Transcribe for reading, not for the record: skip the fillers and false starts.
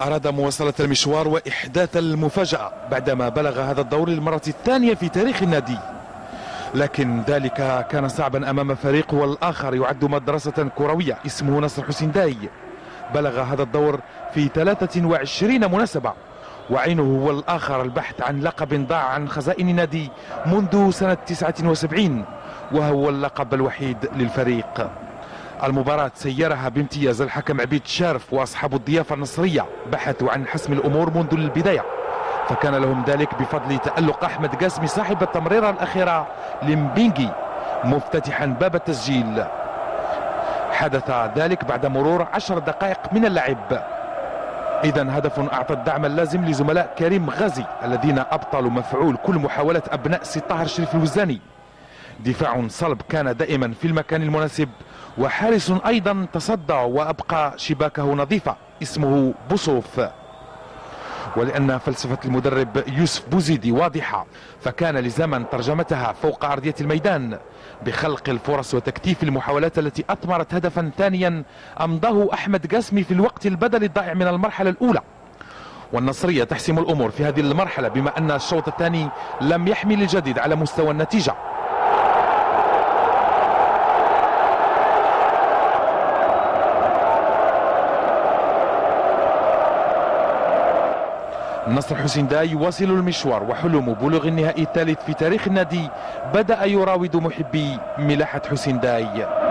أراد مواصلة المشوار وإحداث المفاجأة بعدما بلغ هذا الدور للمرة الثانية في تاريخ النادي، لكن ذلك كان صعبا أمام فريق والآخر يعد مدرسة كروية اسمه نصر حسين داي. بلغ هذا الدور في 23 مناسبة، وعينه هو الآخر البحث عن لقب ضاع عن خزائن نادي منذ سنة 79، وهو اللقب الوحيد للفريق. المباراة سيرها بامتياز الحكم عبيد شارف، وأصحاب الضيافة النصرية بحثوا عن حسم الأمور منذ البداية، فكان لهم ذلك بفضل تألق أحمد قاسمي صاحب التمريرة الأخيرة لمبينجي مفتتحا باب التسجيل. حدث ذلك بعد مرور 10 دقائق من اللعب. إذا هدف أعطى الدعم اللازم لزملاء كريم غازي الذين أبطلوا مفعول كل محاولة أبناء سي طاهر الشريف الوزاني. دفاع صلب كان دائما في المكان المناسب، وحارس أيضا تصدى وأبقى شباكه نظيفة اسمه بوصوف. ولأن فلسفة المدرب يوسف بوزيدي واضحة، فكان لزاما ترجمتها فوق أرضية الميدان بخلق الفرص وتكثيف المحاولات التي أثمرت هدفا ثانيا أمضاه أحمد قاسمي في الوقت البدني الضائع من المرحلة الأولى. والنصرية تحسم الأمور في هذه المرحلة بما أن الشوط الثاني لم يحمل الجديد على مستوى النتيجة. نصر حسين داي يواصل المشوار، وحلم بلوغ النهائي الثالث في تاريخ النادي بدأ يراود محبي ملاحة حسين داي.